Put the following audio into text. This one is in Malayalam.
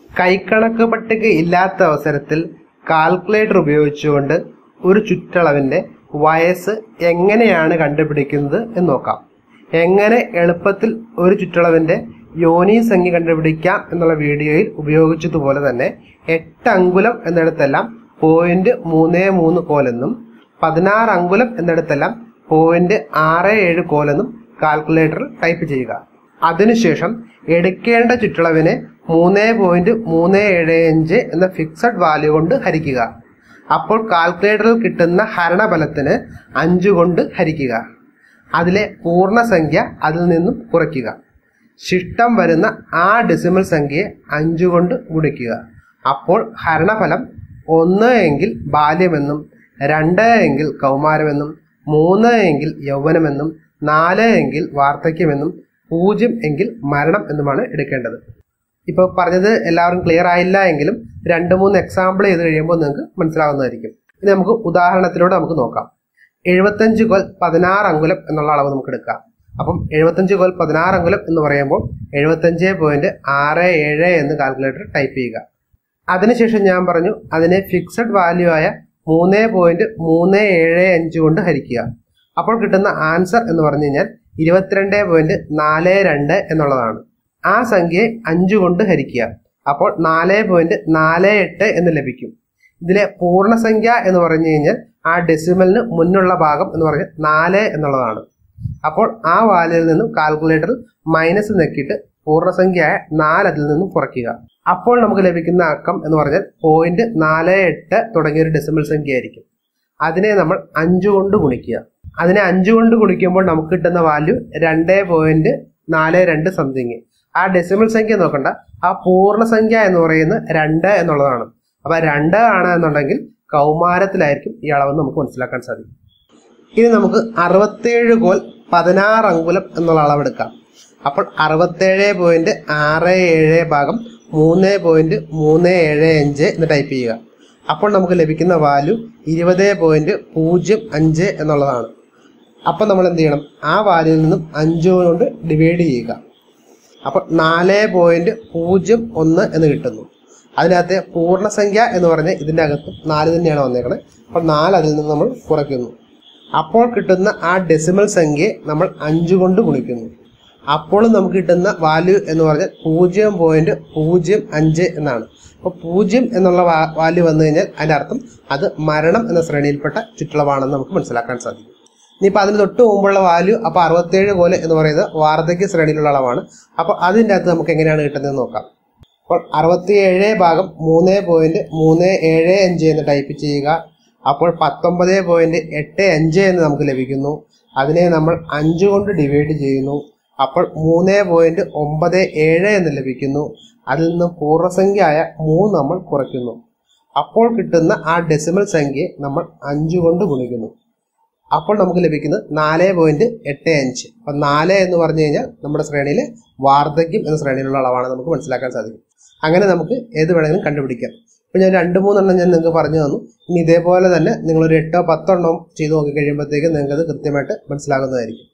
കൈക്കണക്ക് പട്ടിക ഇല്ലാത്ത അവസരത്തിൽ കാൽക്കുലേറ്റർ ഉപയോഗിച്ചുകൊണ്ട് ഒരു ചുറ്റളവിൻ്റെ വയസ്സ് എങ്ങനെയാണ് കണ്ടുപിടിക്കുന്നത് എന്ന് നോക്കാം. എങ്ങനെ എളുപ്പത്തിൽ ഒരു ചുറ്റളവിൻ്റെ യോനി സംഖ്യ കണ്ടുപിടിക്കാം എന്നുള്ള വീഡിയോയിൽ ഉപയോഗിച്ചതുപോലെ തന്നെ 8 അങ്കുലം എന്നിടത്തെല്ലാം 0.33 കോലെന്നും 16 അങ്കുലം എന്നിടത്തെല്ലാം 0.67 കോലെന്നും കാൽക്കുലേറ്ററിൽ ടൈപ്പ് ചെയ്യുക. അതിനുശേഷം എടുക്കേണ്ട ചുറ്റളവിനെ 3.375 എന്ന ഫിക്സഡ് വാല്യൂ കൊണ്ട് ഹരിക്കുക. അപ്പോൾ കാൽക്കുലേറ്ററിൽ കിട്ടുന്ന ഹരണഫലത്തിന് 5 കൊണ്ട് ഹരിക്കുക. അതിലെ പൂർണ്ണസംഖ്യ അതിൽ നിന്നും കുറയ്ക്കുക. ശിഷ്ടം വരുന്ന ആ ഡെസിമൽ സംഖ്യയെ 5 കൊണ്ട് ഗുണിക്കുക. അപ്പോൾ ഹരണഫലം 1 എങ്കിൽ ബാല്യമെന്നും 2 എങ്കിൽ കൗമാരമെന്നും 3 എങ്കിൽ യൗവനമെന്നും 4 എങ്കിൽ വാർദ്ധക്യമെന്നും 0 എങ്കിൽ മരണം എന്നുമാണ് എടുക്കേണ്ടത്. ഇപ്പോൾ പറഞ്ഞത് എല്ലാവരും ക്ലിയർ ആയില്ല എങ്കിലും 2-3 എക്സാമ്പിൾ ചെയ്ത് കഴിയുമ്പോൾ നിങ്ങൾക്ക് മനസ്സിലാവുന്നതായിരിക്കും. ഇനി നമുക്ക് ഉദാഹരണത്തിലൂടെ നമുക്ക് നോക്കാം. 75 കോൽ 16 അങ്കുലം എന്നുള്ള അളവ് നമുക്ക് എടുക്കാം. അപ്പം 75 കോൽ 16 അങ്കുലം എന്ന് പറയുമ്പോൾ 75.67 എന്ന് കാൽക്കുലേറ്റർ ടൈപ്പ് ചെയ്യുക. അതിനുശേഷം ഞാൻ പറഞ്ഞു അതിനെ ഫിക്സഡ് വാല്യൂ ആയ 3.375 കൊണ്ട് ഹരിക്കുക. അപ്പോൾ കിട്ടുന്ന ആൻസർ എന്ന് പറഞ്ഞു കഴിഞ്ഞാൽ 22.42 എന്നുള്ളതാണ്. ആ സംഖ്യയെ 5 കൊണ്ട് ഹരിക്കുക. അപ്പോൾ 4.48 എന്ന് ലഭിക്കും. ഇതിലെ പൂർണ്ണസംഖ്യ എന്ന് പറഞ്ഞു കഴിഞ്ഞാൽ ആ ഡെസിമലിന് മുന്നുള്ള ഭാഗം എന്ന് പറഞ്ഞാൽ 4 എന്നുള്ളതാണ്. അപ്പോൾ ആ വാല്യൂവിൽ നിന്നും കാൽക്കുലേറ്ററിൽ മൈനസ് നെക്കിയിട്ട് പൂർണ്ണസംഖ്യയായ 4 അതിൽ നിന്നും കുറയ്ക്കുക. അപ്പോൾ നമുക്ക് ലഭിക്കുന്ന അക്കം എന്ന് പറഞ്ഞാൽ 0.48 തുടങ്ങിയൊരു ഡെസിമൽ സംഖ്യ ആയിരിക്കും. അതിനെ നമ്മൾ 5 കൊണ്ട് ഗുണിക്കുക. അതിനെ 5 കൊണ്ട് ഗുണിക്കുമ്പോൾ നമുക്ക് കിട്ടുന്ന വാല്യൂ 2.42 സംതിങ്. ആ ഡെസിമൽ സംഖ്യ നോക്കണ്ട, ആ പൂർണ്ണസംഖ്യ എന്ന് പറയുന്നത് 2 എന്നുള്ളതാണ്. അപ്പൊ 2 ആണ് എന്നുണ്ടെങ്കിൽ കൗമാരത്തിലായിരിക്കും ഈ അളവ് നമുക്ക് മനസ്സിലാക്കാൻ സാധിക്കും. ഇനി നമുക്ക് 67 കോൽ 16 അങ്കുലം എന്നുള്ള അളവെടുക്കാം. അപ്പോൾ 67.67 ഭാഗം 3.375 എന്ന് ടൈപ്പ് ചെയ്യുക. അപ്പോൾ നമുക്ക് ലഭിക്കുന്ന വാല്യൂ 20.05 എന്നുള്ളതാണ്. അപ്പം നമ്മൾ എന്ത് ചെയ്യണം, ആ വാല്യൂവിൽ നിന്നും 5 കൊണ്ട് ഡിവൈഡ് ചെയ്യുക. അപ്പോൾ 4.01 എന്ന് കിട്ടുന്നു. അതിനകത്ത് പൂർണ്ണസംഖ്യ എന്ന് പറഞ്ഞാൽ ഇതിൻ്റെ അകത്ത് 4 തന്നെയാണ് വന്നേക്കുന്നത്. അപ്പോൾ 4 അതിൽ നിന്ന് നമ്മൾ കുറയ്ക്കുന്നു. അപ്പോൾ കിട്ടുന്ന ആ ഡെസിമൽ സംഖ്യയെ നമ്മൾ 5 കൊണ്ട് ഗുണിക്കുന്നു. അപ്പോൾ നമുക്ക് കിട്ടുന്ന വാല്യൂ എന്ന് പറഞ്ഞാൽ 0.05 എന്നാണ്. അപ്പോൾ 0 എന്നുള്ള വാല്യൂ വന്നു കഴിഞ്ഞാൽ അതിൻ്റെ അർത്ഥം അത് മരണം എന്ന ശ്രേണിയിൽപ്പെട്ട ചുറ്റളവാണെന്ന് നമുക്ക് മനസ്സിലാക്കാൻ സാധിക്കും. ഇനിയിപ്പോൾ അതിന് തൊട്ട് മുമ്പുള്ള വാല്യൂ അപ്പോൾ 67 കോല് എന്ന് പറയുന്നത് വാർദ്ധക്യ ശ്രേണിയിലുള്ള അളവാണ്. അപ്പോൾ അതിൻ്റെ അകത്ത് നമുക്ക് എങ്ങനെയാണ് കിട്ടുന്നതെന്ന് നോക്കാം. അപ്പോൾ 67 ഭാഗം 3.375 എന്ന് ടൈപ്പ് ചെയ്യുക. അപ്പോൾ 19.85 എന്ന് നമുക്ക് ലഭിക്കുന്നു. അതിനെ നമ്മൾ 5 കൊണ്ട് ഡിവൈഡ് ചെയ്യുന്നു. അപ്പോൾ 3.97 എന്ന് ലഭിക്കുന്നു. അതിൽ നിന്ന് പൂർണ്ണസംഖ്യയായ 3 നമ്മൾ കുറയ്ക്കുന്നു. അപ്പോൾ കിട്ടുന്ന ആ ഡെസിമൽ സംഖ്യയെ നമ്മൾ 5 കൊണ്ട് ഗുണിക്കുന്നു. അപ്പോൾ നമുക്ക് ലഭിക്കുന്നത് 4.85. അപ്പം 4 എന്ന് പറഞ്ഞു കഴിഞ്ഞാൽ നമ്മുടെ ശ്രേണിയിലെ വാർദ്ധക്യം എന്ന ശ്രേണിയിലുള്ള അളവാണ് നമുക്ക് മനസ്സിലാക്കാൻ സാധിക്കും. അങ്ങനെ നമുക്ക് ഏത് വേണമെങ്കിലും കണ്ടുപിടിക്കാം. ഇപ്പം ഞാൻ 2-3 എണ്ണം ഞാൻ നിങ്ങൾക്ക് പറഞ്ഞു തന്നു. ഇനി ഇതേപോലെ തന്നെ നിങ്ങളൊരു 8-10 എണ്ണം ചെയ്ത് നോക്കി കഴിയുമ്പോഴത്തേക്കും നിങ്ങൾക്കത് കൃത്യമായിട്ട് മനസ്സിലാകുന്നതായിരിക്കും.